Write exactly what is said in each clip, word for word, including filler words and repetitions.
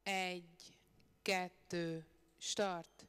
Egy, kettő, start!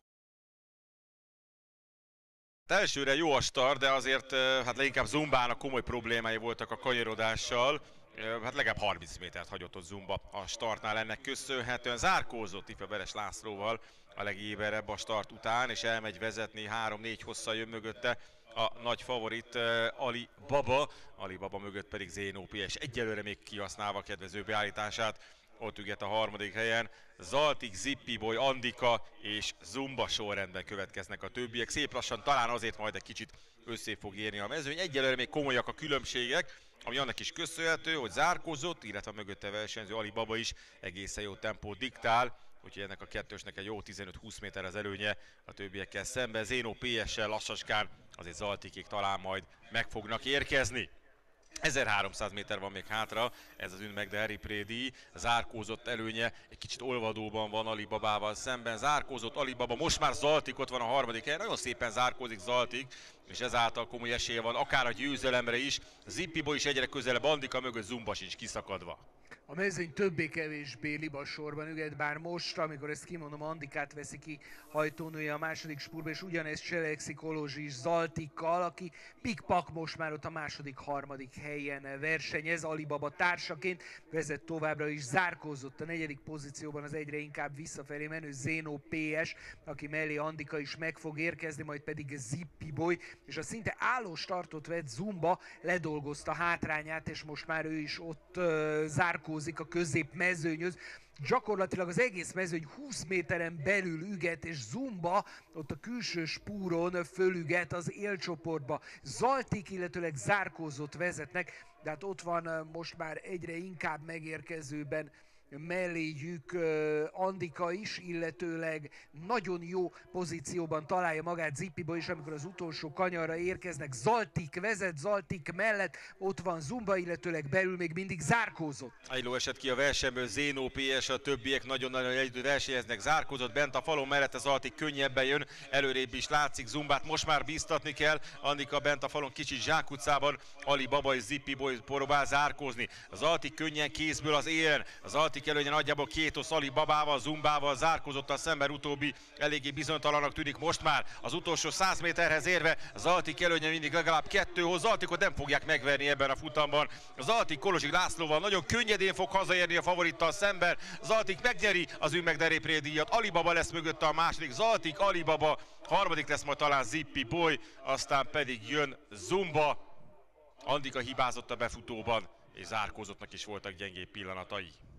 Elsőre jó a start, de azért hát leginkább Zumbának komoly problémái voltak a kanyarodással. Hát legalább harminc métert hagyott ott Zumba a startnál, ennek köszönhetően zárkózott Ife Beres Lászlóval a legéberebb a start után, és elmegy vezetni, három-négy hosszal jön mögötte a nagy favorit Ali Baba, Ali Baba mögött pedig Zénó pé es egyelőre még kihasználva a kedvező beállítását. Ott üget a harmadik helyen, Zaltik, Zippi Boy, Andika és Zumba sorrendben következnek a többiek. Szép lassan, talán azért majd egy kicsit össze fog érni a mezőny. Egyelőre még komolyak a különbségek, ami annak is köszönhető, hogy zárkózott, illetve mögötte versenyző Ali Baba is egészen jó tempót diktál. Úgyhogy ennek a kettősnek egy jó tizenöt-húsz méter az előnye a többiekkel szemben. Zénó pé es-sel lassaskán azért Zaltikék talán majd meg fognak érkezni. ezerháromszáz méter van még hátra, ez az Ünmegde Eriprédi, zárkózott előnye egy kicsit olvadóban van Ali Babával szemben, zárkózott Ali Baba, most már Zaltik ott van a harmadik helyen, nagyon szépen zárkózik Zaltik, és ezáltal komoly esélye van akár a győzelemre is, Zippi Boy is egyre közelebb, Andika mögött Zumba sincs kiszakadva. A mezőny többé-kevésbé libasorban üget, bár most, amikor ezt kimondom, Andikát veszi ki hajtónője a második spurba, és ugyanezt cselekszik Kolozsi is Zaltikkal, aki pikpak most már ott a második, harmadik helyen versenyez. Ali Baba társaként vezet továbbra is, zárkózott a negyedik pozícióban az egyre inkább visszafelé menő Zénó pé es, aki mellé Andika is meg fog érkezni, majd pedig Zippi Boy, és a szinte álló startot vett Zumba ledolgozta hátrányát, és most már ő is ott uh, zárkózott a közép mezőnyhöz. Gyakorlatilag az egész mezőny húsz méteren belül üget, és Zumba ott a külső spúron fölüget az élcsoportba. Zaltik, illetőleg zárkózott vezetnek, de hát ott van most már egyre inkább megérkezőben melléjük Andika is, illetőleg nagyon jó pozícióban találja magát Zippi Boy is, amikor az utolsó kanyarra érkeznek. Zaltik vezet, Zaltik mellett ott van Zumba, illetőleg belül még mindig zárkózott. Egyló esett ki a versenyből, Zénó pé es, a többiek nagyon-nagyon együtt versenyeznek, zárkózott bent a falon mellett, Zaltik könnyebben jön, előrébb is látszik Zumbát, most már bíztatni kell, Andika bent a falon kicsit zsákutcában, Ali Baba és Zippi Boy próbál zárkózni. Zaltik könnyen kézből az élen, Zaltik előnye nagyjából két osz Ali Babával, Zumbával, zárkózottal szemben utóbbi eléggé bizonytalanak tűnik most már. Az utolsó száz méterhez érve Zaltik előnye mindig legalább kettőhoz, Zaltikot nem fogják megverni ebben a futamban. Zaltik Kolozsi Lászlóval nagyon könnyedén fog hazaérni a favorittal szemben. Zaltik megnyeri az Ünmegde Eriprédi díjat, Ali Baba lesz mögötte a második, Zaltik, Ali Baba, harmadik lesz majd talán Zippi Boy, aztán pedig jön Zumba. Andika hibázott a befutóban, és zárkózottnak is voltak gyengébb pillanatai.